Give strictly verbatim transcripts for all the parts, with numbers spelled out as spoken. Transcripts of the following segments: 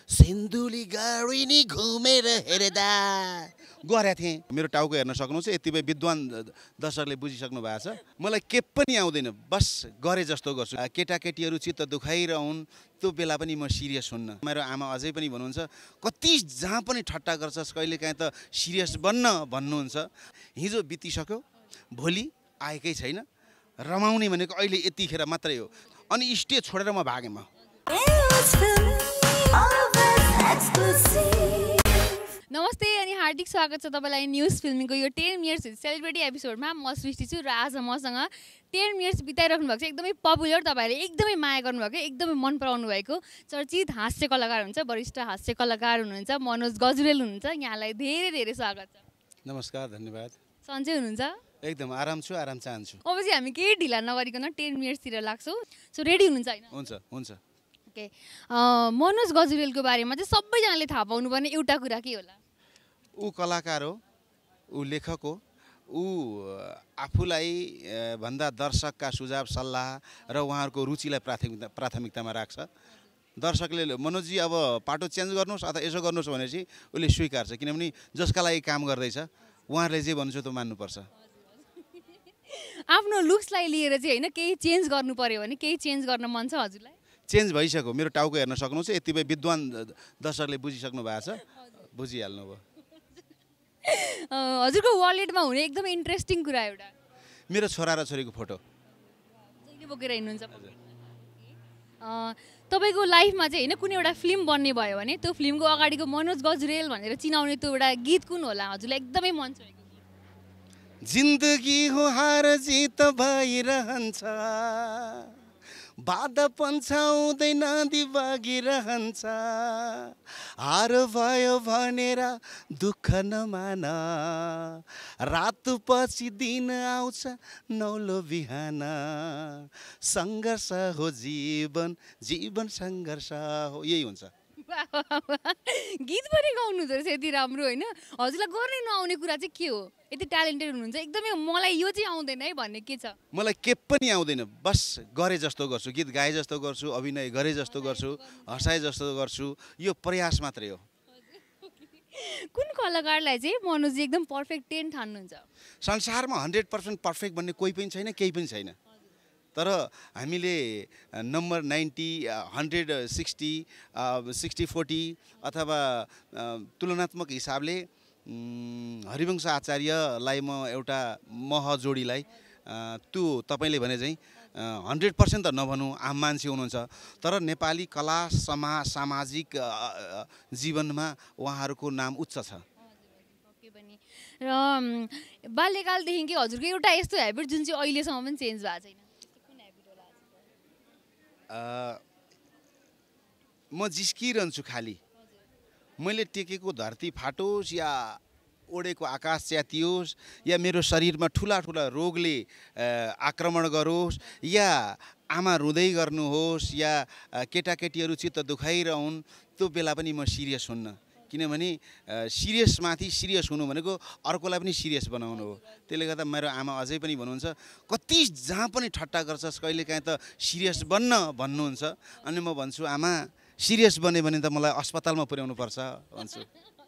सिन्धुली गाडी नि घुमेर हेर्दा गरेको थिएँ। मेरो टाउको हेर्न सक्नुहुन्छ, यति बेला विद्वान दर्शकले बुझिसक्नु भएको छ। मलाई के पनि आउँदैन, बस गरे जस्तो गर्छु। केटाकेटीहरू चित्त दुखाइरहन् त्यो बेला पनि म सिरियस हुन्न। मेरो आमा अझै पनि भन्नुहुन्छ, कति जहाँ पनि ठट्टा गर्छस्, कहिले काहीँ त सिरियस बन्न भन्नुहुन्छ। हिजो बितिसक्यो, भोलि आएकै छैन। रमाउने भनेको अहिले यतिखेर मात्रै हो। अनि स्टेज छोडेर म भागेँ। म नमस्ते अनि हार्दिक स्वागत छ तपाईँलाई न्युज फिल्मिङको यो टेन मिनट्स सेलिब्रेटी एपिसोडमा। म सृष्टि छु र आज मसँग टेन मिनट्स बिताइराख्नु भएको छ। एकदमै पपुलर, तपाईँहरूले एकदमै माया गर्नुभएको, एकदमै मन पराउनु भएको चर्चित हास्य कलाकार हुनुहुन्छ, वरिष्ठ हास्य कलाकार हुनुहुन्छ, मनोज गजुरेल हुनुहुन्छ। यहाँलाई धेरै धेरै स्वागत छ। नमस्कार, धन्यवाद। सन्चै हुनुहुन्छ? एकदम आराम छु, आराम चाहन्छु। अबपछि हामी केही ढिला नगरिकन टेन मिनट्सतिर लाग्छौँ। सो रेडी हुनुहुन्छ होइन? हुन्छ हुन्छ। ओके, मनोज गजुरेलको बारेमा चाहिँ सबैजनाले थाहा पाउनुपर्ने एउटा कुरा के होला? ऊ कलाकार हो, ऊ लेखक हो, ऊ आफूलाई भन्दा दर्शकका सुझाव सल्लाह र उहाँहरूको रुचिलाई प्राथमिकता प्राथमिकतामा राख्छ। दर्शकले मनोजी अब पाटो चेन्ज गर्नुहोस् अथवा यसो गर्नुहोस् भनेपछि उसले स्वीकार्छ, किनभने जसका लागि काम गर्दैछ उहाँहरूले जे भन्नुहुन्छ त्यो मान्नुपर्छ। आफ्नो लुक्सलाई लिएर चाहिँ होइन केही चेन्ज गर्नु पर्यो भने केही चेन्ज गर्न मन छ हजुरलाई? चेन्ज भइसक्यो, मेरो टाउको हेर्न सक्नुहुन्छ, यति बेला विद्वान दर्शकले बुझिसक्नु भएको छ, बुझिहाल्नु भयो। हजुरको वालेटमा हुने एकदमै इन्ट्रेस्टिङ कुरा एउटा मेरो छोरा र छोरीको फोटो जहिले बोकेर हिँड्नुहुन्छ। तपाईँको लाइफमा चाहिँ होइन कुनै एउटा फिल्म बन्ने भयो भने त्यो फिल्मको अगाडिको मनोज गजुरेल भनेर चिनाउने त्यो एउटा गीत कुन होला हजुरलाई एकदमै मन छ? जिन्दगी हो हार जित भइरहन्छ, बाधा पन्छाउँदै नदी बगिरहन्छ, हार भयो भनेर दुःख नमान, रात पछि दिन आउँछ नौलो बिहान, सङ्घर्ष हो जीवन, जीवन सङ्घर्ष हो, यही हुन्छ। गीत पनि गाउनु हुँदो रहेछ यति राम्रो होइन? हजुरलाई गर्नै नआउने कुरा चाहिँ के हो? यति ट्यालेन्टेड हुनुहुन्छ, एकदमै मलाई यो चाहिँ आउँदैन है भन्ने के छ? मलाई के पनि आउँदैन, बस गरे जस्तो गर्छु, गीत गाए जस्तो गर्छु, अभिनय गरे जस्तो गर्छु, हँसाए जस्तो गर्छु, यो प्रयास मात्रै हो। कुन कलाकारलाई चाहिँ मनोजी एकदम पर्फेक्ट टेन ठान्नुहुन्छ? संसारमा हन्ड्रेड पर्सेन्ट पर्फेक्ट भन्ने कोही पनि छैन, केही पनि छैन। तर हामीले number ninety hundred sixty sixty forty अथवा तुलनात्मक हिसाबले हरिवंश आचार्यलाई म एउटा मह जोडीलाई त्यो तपाईँले भने चाहिँ हन्ड्रेड पर्सेन्ट त नभनौँ, आम मान्छे हुनुहुन्छ, तर नेपाली कला समा सामाजिक जीवनमा उहाँहरूको नाम उच्च छ। र बाल्यकालदेखि हजुरको एउटा यस्तो हेबिट जुन चाहिँ अहिलेसम्म पनि चेन्ज भएको छैन? म जिस्किरहन्छु खालि, मैले टेकेको धरती फाटोस् या ओडेको आकाश च्यातियोस् या मेरो शरीरमा ठुला ठुला रोगले आक्रमण गरोस् या आमा रुँदै गर्नुहोस् या केटाकेटीहरू चित्त दुखाइरहन्, त्यो बेला पनि म सिरियस हुन्न। किनभने सिरियसमाथि सिरियस हुनु भनेको अर्कोलाई पनि सिरियस बनाउनु हो। त्यसले गर्दा मेरो आमा अझै पनि भन्नुहुन्छ, कति जहाँ पनि ठट्टा गर्छस्, कहिले काहीँ त सिरियस बन्न भन्नुहुन्छ। अनि म भन्छु, आमा सिरियस बन्यो भने त मलाई अस्पतालमा पुर्याउनु पर्छ भन्छु।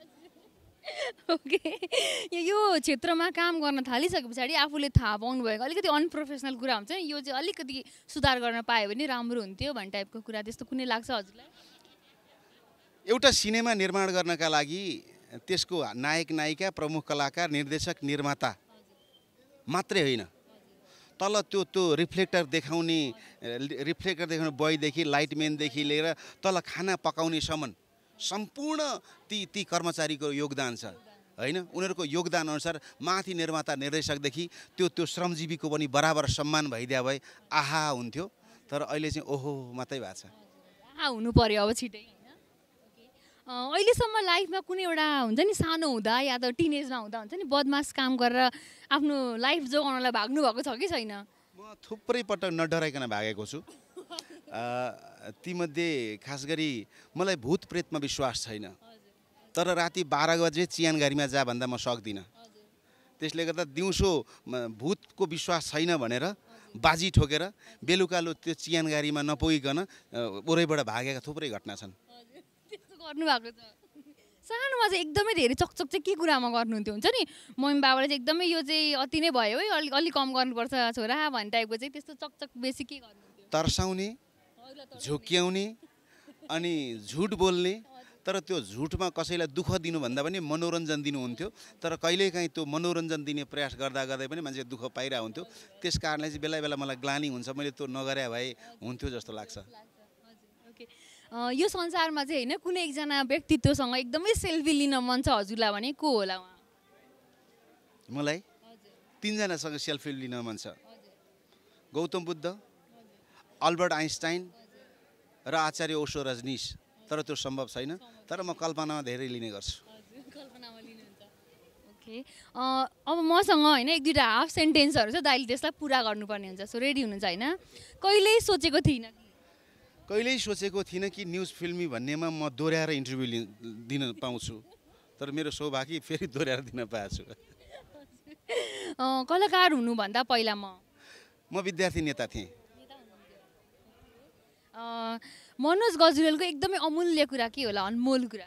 ओके, यो क्षेत्रमा काम गर्न थालिसके पछाडि आफूले थाहा पाउनु भएको अलिकति अनप्रोफेसनल कुरा हुन्छ नि, यो चाहिँ अलिकति सुधार गर्न पायो भने राम्रो हुन्थ्यो भन्ने टाइपको कुरा त्यस्तो कुनै लाग्छ हजुरलाई? एउटा सिनेमा निर्माण गर्नका लागि त्यसको नायक नायिका, प्रमुख कलाकार, निर्देशक, निर्माता मात्रै होइन, तल त्यो त्यो रिफ्लेक्टर देखाउने रिफ्लेक्टर देखाउने बोयदेखि लाइटम्यानदेखि लिएर तल खाना पकाउनेसम्म सम्पूर्ण ती ती कर्मचारीको योगदान छ होइन? उनीहरूको योगदान अनुसार माथि निर्माता निर्देशकदेखि त्यो त्यो श्रमजीवीको पनि बराबर सम्मान भइदिया भए आहा हुन्थ्यो। तर अहिले चाहिँ ओहो मात्रै भएको छ। आहा हुनु पर्यो अब छिटै। अहिलेसम्म लाइफमा कुनै एउटा हुन्छ नि सानो हुँदा या त टिनेजमा हुँदा हुन्छ नि बदमास काम गरेर आफ्नो लाइफ जोगाउनलाई भाग्नु भएको छ कि छैन? म थुप्रै पटक नडराइकन भागेको छु। तीमध्ये खास गरी मलाई भूत प्रेतमा विश्वास छैन, तर राति बाह्र बजे चियानगारीमा जा भन्दा म सक्दिनँ। त्यसले गर्दा दिउँसो भूतको विश्वास छैन भनेर बाजी ठोकेर बेलुका लो त्यो चियानगारीमा नपुगिकन ओरैबाट भागेका थुप्रै घटना छन्। गर्नुभएको छ। सानोमा चाहिँ एकदमै धेरै चकचक चाहिँ के कुरामा गर्नुहुन्थ्यो हुन्छ नि मम्मी बाबाले चाहिँ एकदमै यो चाहिँ अति नै भयो है अलिक अलिक कम गर्नुपर्छ छोरा भन्ने टाइपको चाहिँ त्यस्तो चकचक बेसी के गर्नुहुन्थ्यो? तर्साउने, झुक्क्याउने अनि झुट बोल्ने, तर त्यो झुटमा कसैलाई दुःख दिनुभन्दा पनि मनोरञ्जन दिनुहुन्थ्यो। तर कहिलेकाहीँ त्यो मनोरञ्जन दिने प्रयास गर्दा गर्दै पनि मान्छे दुःख पाइरहेको हुन्थ्यो। त्यस कारणले चाहिँ बेला बेला मलाई ग्लानी हुन्छ, मैले त्यो नगरे भए हुन्थ्यो जस्तो लाग्छ। ओके, यो संसारमा चाहिँ होइन कुनै एकजना व्यक्तित्वसँग एकदमै सेल्फी लिन मन छ हजुरलाई भने को होला उहाँ? मलाई तिनजनासँग सेल्फी लिन मन छ। गौतम बुद्ध, अल्बर्ट आइन्स्टाइन र आचार्य ओशो रजनीश। तर त्यो सम्भव छैन, तर म कल्पनामा धेरै लिने गर्छु। ओके, अब मसँग होइन एक दुईवटा हाफ सेन्टेन्सहरू छ, दाइले त्यसलाई पुरा गर्नुपर्ने हुन्छ। सो रेडी हुनुहुन्छ होइन? कहिल्यै सोचेको थिइनँ कहिल्यै सोचेको थिइनँ कि न्युज फिल्मी भन्नेमा म दोहोऱ्याएर इन्टरभ्यू लि दिन पाउँछु, तर मेरो सौभाग्य फेरि दोहोऱ्याएर दिन पाएको छु। कलाकार हुनुभन्दा पहिला म म विद्यार्थी नेता थिएँ। मनोज गजुरेलको एकदमै अमूल्य कुरा के होला, अनमोल कुरा?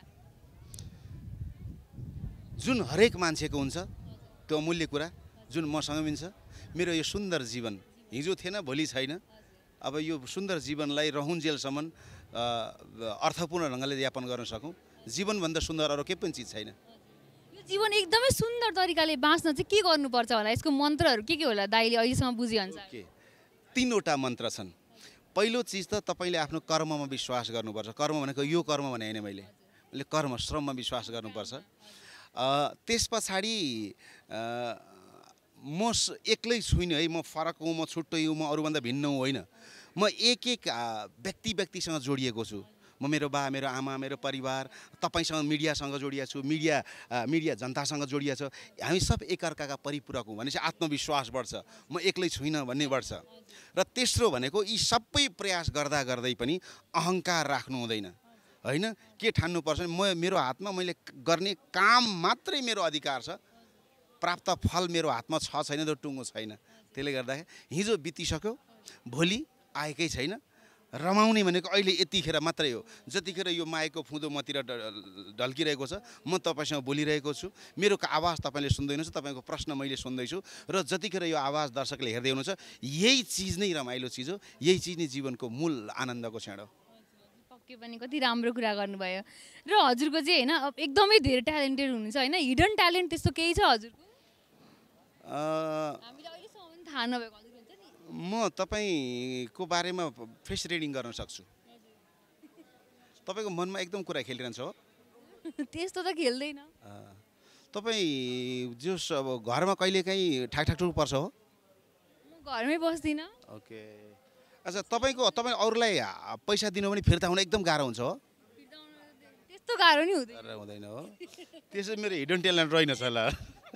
जुन हरेक मान्छेको हुन्छ त्यो अमूल्य कुरा, जुन मसँग पनि छ। मेरो यो सुन्दर जीवन हिजो थिएन, भोलि छैन। अब यो सुन्दर जीवनलाई रहुन्जेलसम्म अर्थपूर्ण ढङ्गले यापन गर्न सकौँ। जीवनभन्दा सुन्दर अरू केही पनि चिज छैन। यो जीवन एकदमै सुन्दर तरिकाले बाँच्न चाहिँ के गर्नुपर्छ होला? यसको मन्त्रहरू के के होला दाइले अहिलेसम्म बुझिअनुसार? के तिनवटा मन्त्र छन्। पहिलो चिज त तपाईँले आफ्नो कर्ममा विश्वास गर्नुपर्छ। कर्म भनेको यो कर्म भने होइन, मैले मैले कर्म श्रममा विश्वास गर्नुपर्छ। त्यस पछाडि म एक्लै छुइनँ है, म फरक हुँ, म छुट्टै हुँ, म अरूभन्दा भिन्न हुँ होइन। म एक एक व्यक्ति व्यक्तिसँग जोडिएको छु। म मेरो बा, मेरो आमा, मेरो परिवार, तपाईँसँग मिडियासँग जोडिएको छु, मिडिया मिडिया जनतासँग जोडिएको छ। हामी सब एकअर्काका परिपूरक हौँ भनेपछि आत्मविश्वास बढ्छ, म एक्लै छुइनँ भन्ने बढ्छ। र तेस्रो भनेको यी सबै प्रयास गर्दा गर्दै पनि अहङ्कार राख्नु हुँदैन होइन। के ठान्नुपर्छ, म मेरो हातमा मैले गर्ने काम मात्रै मेरो अधिकार छ, प्राप्त फल मेरो हातमा छ छैन त टुङ्गो छैन। त्यसले गर्दाखेरि हिजो बितिसक्यो, भोलि आएकै छैन। रमाउने भनेको अहिले यतिखेर मात्रै हो। जतिखेर यो माइकको फुँदो मतिर ढल्किरहेको छ, म तपाईँसँग बोलिरहेको छु, मेरो आवाज तपाईँले सुन्दैनुहुन्छ, तपाईँको प्रश्न मैले सुन्दैछु, र जतिखेर यो आवाज दर्शकले हेर्दै हुनुहुन्छ, यही चिज नै रमाइलो चिज हो, यही चिज नै जीवनको मूल आनन्दको क्षण हो। पक्कै पनि कति राम्रो कुरा गर्नुभयो। र हजुरको चाहिँ होइन एकदमै धेरै ट्यालेन्टेड हुनुहुन्छ होइन, हिडन ट्यालेन्ट त्यस्तो केही छ हजुरको? हामीलाई अहिलेसम्म पनि थाहा नभएको हजुर हुन्छ नि। म तपाईँको बारेमा फेस रिडिङ गर्न सक्छु। तपाईँको मनमा एकदम कुरा खेलिरहन्छ हो? त्यस्तो त खेल्दैन। तपाईँ जो अब घरमा कहिलेकाहीँ ठाकठाक पर्छ हो? म घरमै बस्दिनँ। ओके, अच्छा तपाईँको तपाईँ अरूलाई पैसा दिनु पनि फिर्ता हुन एकदम गाह्रो हुन्छ हो? त्यस्तो गाह्रो नि हुँदैन हुँदैन हो? त्यसो मेरो हिडन ट्यालेन्ट रहेनछ होला।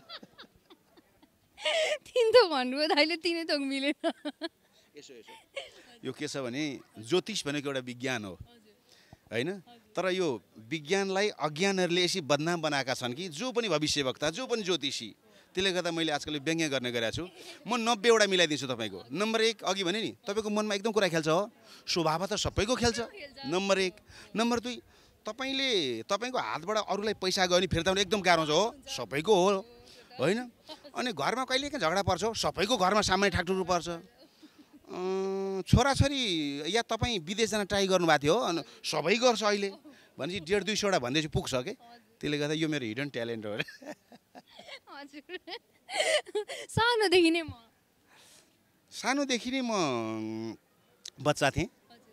तिन थोक भन्नुभयो दाइले, तिनै थोक मिलेन। यसो यसो यो के छ भने ज्योतिष भनेको एउटा विज्ञान हो होइन, तर यो विज्ञानलाई अज्ञानहरूले यसरी बदनाम बनाएका छन् कि जो पनि भविष्यवक्ता, जो पनि ज्योतिषी। त्यसले गर्दा मैले आजकल व्यङ्ग्य गर्ने गरेको छु। म नब्बेवटा मिलाइदिन्छु तपाईँको। नम्बर एक, अघि भने नि तपाईँको मनमा एकदम कुरा खेल्छ हो, स्वभाव त सबैको खेल्छ। नम्बर एक। नम्बर दुई, तपाईँले तपाईँको हातबाट अरूलाई पैसा गयो भने फिर्ता हुनु एकदम गाह्रो हुन्छ हो, सबैको हो होइन। अनि घरमा कहिलेकाहीँ झगडा पर्छ, सबैको घरमा सामान्य ठाकठुक पर्छ। छोराछोरी या तपाईँ विदेश जान ट्राई गर्नुभएको थियो, अनि सबै गर्छ अहिले भनेपछि डेढ दुई सौवटा भन्दैछु पुग्छ के। त्यसले गर्दा यो मेरो हिडन ट्यालेन्ट हो। हजुर, सानोदेखि नै म सानोदेखि नै म बच्चा थिएँ।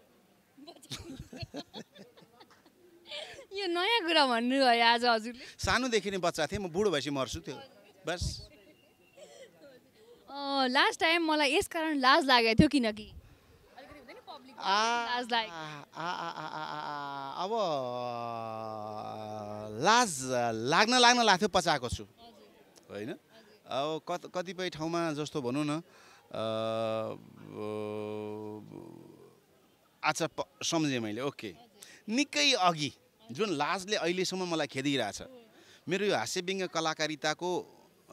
यो नयाँ कुरा भन्नुभयो आज हजुरले। सानोदेखि नै बच्चा थिएँ, म बुढो भएपछि मर्छु त्यो बस। लास्ट टाइम मलाई यस कारण लाज लागेको थियो किनकि लाज लाग्यो। अब लाज लाग्न लाग्न लाग्थ्यो, पचाएको छु होइन। अब कत कतिपय ठाउँमा जस्तो भनौँ न, अच्छा सम्झेँ मैले। ओके, निकै अघि जुन लाजले अहिलेसम्म मलाई खेदिरहेछ, मेरो यो हास्यव्यङ्ग्य कलाकारिताको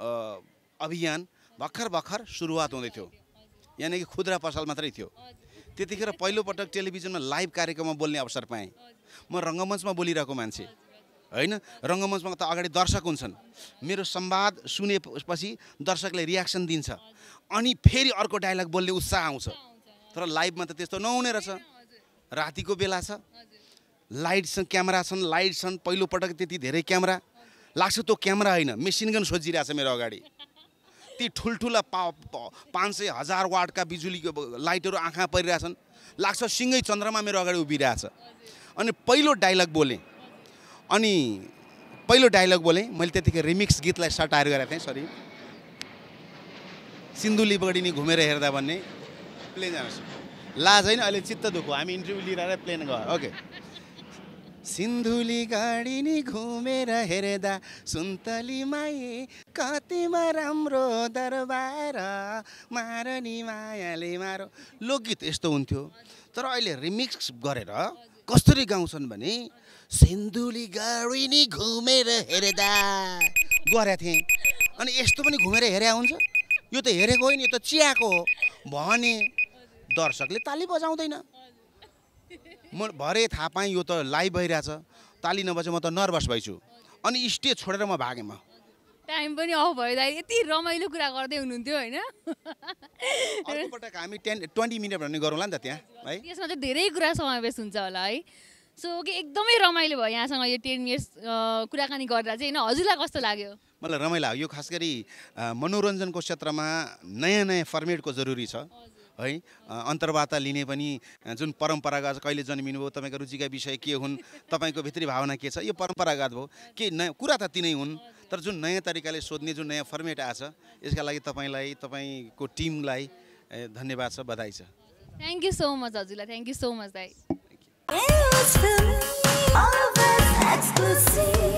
अभियान भर्खर भर्खर सुरुवात हुँदै थियो, यानि कि खुद्रा पसल मात्रै थियो। त्यतिखेर पहिलोपटक टेलिभिजनमा लाइभ कार्यक्रममा बोल्ने अवसर पाएँ। म रङ्गमञ्चमा बोलिरहेको मान्छे होइन, रङ्गमञ्चमा त अगाडि दर्शक हुन्छन्, मेरो संवाद सुनेपछि दर्शकले रियाक्सन दिन्छ, अनि फेरि अर्को डायलग बोल्ने उत्साह आउँछ। तर लाइभमा त त्यस्तो नहुने रहेछ। रातिको बेला छ, लाइट छन्, क्यामेरा छन्, लाइट छन्, पहिलोपटक त्यति धेरै क्यामेरा लाग्छ। त्यो क्यामेरा होइन, मेसिन गन सोचिरहेछ मेरो अगाडि। ती ठुल्ठुला पा पाँच सय हजार वाटका बिजुलीको लाइटहरू आँखा परिरहेछन्, लाग्छ सिँगै चन्द्रमा मेरो अगाडि उभिरहेछ। अनि पहिलो डायलग बोलेँ, अनि पहिलो डायलग बोलेँ मैले त्यतिखेर रिमिक्स गीतलाई सटायर गरेको थिएँ। सरी, सिन्धुली बढी घुमेर हेर्दा भन्ने प्लेन जानुहोस्, लाज होइन, अहिले चित्त दुखो, हामी इन्टरभ्यू लिएर प्लेन गयो। ओके, सिन्धुली गाडी नि घुमेर हेर्दा सुन्तली माई कतिमा राम्रो दरबार मार नि मायाले मारो, लोकगीत यस्तो हुन्थ्यो। तर अहिले रिमिक्स गरेर कसरी गाउँछन् भने सिन्धुली गाडी नि घुमेर हेर्दा गरेको थिएँ। अनि यस्तो पनि घुमेर हेरे हुन्छ? यो त हेरेको होइन, यो त चियाको हो भने दर्शकले ताली बजाउँदैन। म भरे थाहा पाएँ यो त लाइभ भइरहेछ, ताली नबजे म त नर्भस भइछु, अनि स्टेज छोडेर म भागेँ। म टाइम पनि अफ भयो दाइ, यति रमाइलो कुरा गर्दै हुनुहुन्थ्यो होइन। अर्कोपटक हामी टेन ट्वेन्टी मिनट भन्ने गरौँला नि त त्यहाँ है, यसमा चाहिँ धेरै कुरा समावेश हुन्छ होला है। सो कि एकदमै रमाइलो भयो यहाँसँग यो टेन इयर्स कुराकानी गर्दा चाहिँ होइन। हजुरलाई कस्तो लाग्यो? मलाई रमाइलो लाग्यो। यो खास गरी मनोरञ्जनको क्षेत्रमा नयाँ नयाँ फर्मेटको जरुरी छ है। अन्तर्वार्ता लिने पनि जुन परम्परागत कहिले जन्मिनु भयो, तपाईँको रुचिका विषय के हुन्, तपाईँको भित्री भावना के छ, यो परम्परागत भयो के नयाँ कुरा त तिनै हुन्। तर जुन नयाँ तरिकाले सोध्ने जुन नयाँ फर्मेट आछ, यसका लागि तपाईँलाई, तपाईँको टिमलाई धन्यवाद छ, बधाई छ। थ्याङ्क यू सो मच हजुरलाई, थ्याङ्क यू सो मच दाइ। Exclusive.